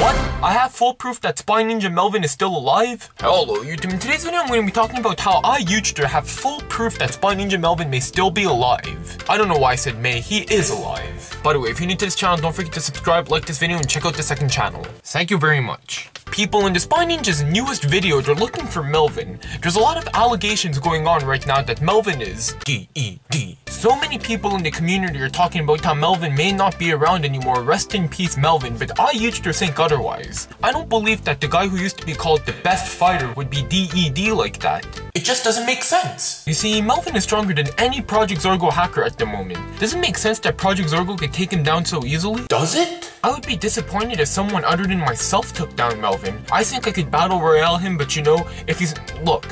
What? I have full proof that Spy Ninja Melvin is still alive? Hello YouTube, in today's video I'm going to be talking about how I, YUJSTER, have full proof that Spy Ninja Melvin may still be alive. I don't know why I said may, he is alive. By the way, if you're new to this channel, don't forget to subscribe, like this video, and check out the second channel. Thank you very much. People, in the Spy Ninja's newest video, they're looking for Melvin. There's a lot of allegations going on right now that Melvin is D-E-D. So many people in the community are talking about how Melvin may not be around anymore, rest in peace Melvin, but I, YUJSTER, think otherwise. I don't believe that the guy who used to be called the best fighter would be D-E-D like that. It just doesn't make sense. You see, Melvin is stronger than any Project Zorgo hacker at the moment. Does it make sense that Project Zorgo could take him down so easily? Does it? I would be disappointed if someone other than myself took down Melvin. I think I could battle royale him, but you know, if he's... Look,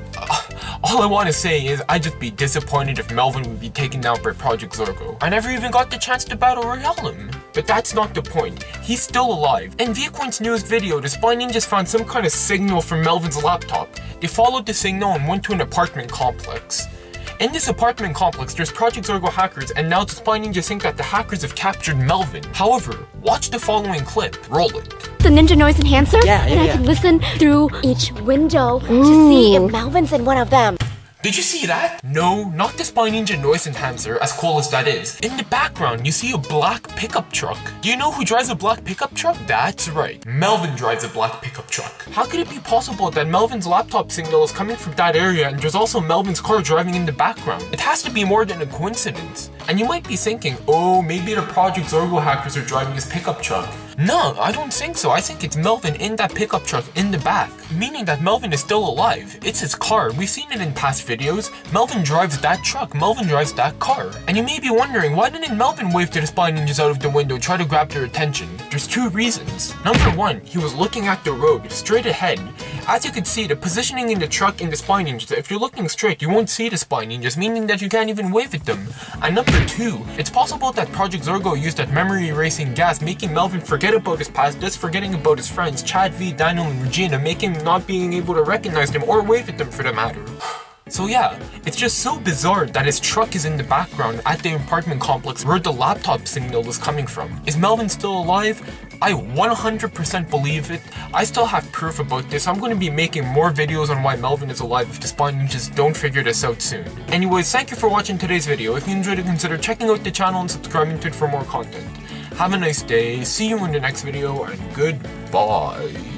all I want to say is I'd just be disappointed if Melvin would be taken down by Project Zorgo. I never even got the chance to battle royale him. But that's not the point. He's still alive. In Vy Qwaint's newest video, the Spy Ninjas found some kind of signal from Melvin's laptop. They followed the signal and went to an apartment complex. In this apartment complex, there's Project Zorgo hackers, and now the Spy Ninjas think that the hackers have captured Melvin. However, watch the following clip. Roll it. The ninja noise enhancer? Yeah. I can listen through each window to see if Melvin's in one of them. Did you see that? No, not the Spy Ninja noise enhancer, as cool as that is. In the background, you see a black pickup truck. Do you know who drives a black pickup truck? That's right, Melvin drives a black pickup truck. How could it be possible that Melvin's laptop signal is coming from that area and there's also Melvin's car driving in the background? It has to be more than a coincidence. And you might be thinking, oh, maybe the Project Zorgo hackers are driving his pickup truck. No, I don't think so. I think it's Melvin in that pickup truck in the back, meaning that Melvin is still alive. It's his car. We've seen it in past videos. Melvin drives that truck. Melvin drives that car. And you may be wondering, why didn't Melvin wave to the Spy Ninjas out of the window, try to grab their attention? There's two reasons. Number one, he was looking at the road, straight ahead. As you can see, the positioning in the truck in the Spy Ninjas, if you're looking straight, you won't see the Spy Ninjas, meaning that you can't even wave at them. And number two, it's possible that Project Zorgo used that memory erasing gas, making Melvin forget about his past, just forgetting about his friends, Chad, Vy, Daniel, and Regina, making him not being able to recognize them or wave at them for that matter. So yeah, it's just so bizarre that his truck is in the background at the apartment complex where the laptop signal is coming from. Is Melvin still alive? I 100% believe it. I still have proof about this. I'm going to be making more videos on why Melvin is alive if the Spy Ninjas don't figure this out soon. Anyways, thank you for watching today's video. If you enjoyed it, consider checking out the channel and subscribing to it for more content. Have a nice day, see you in the next video, and goodbye.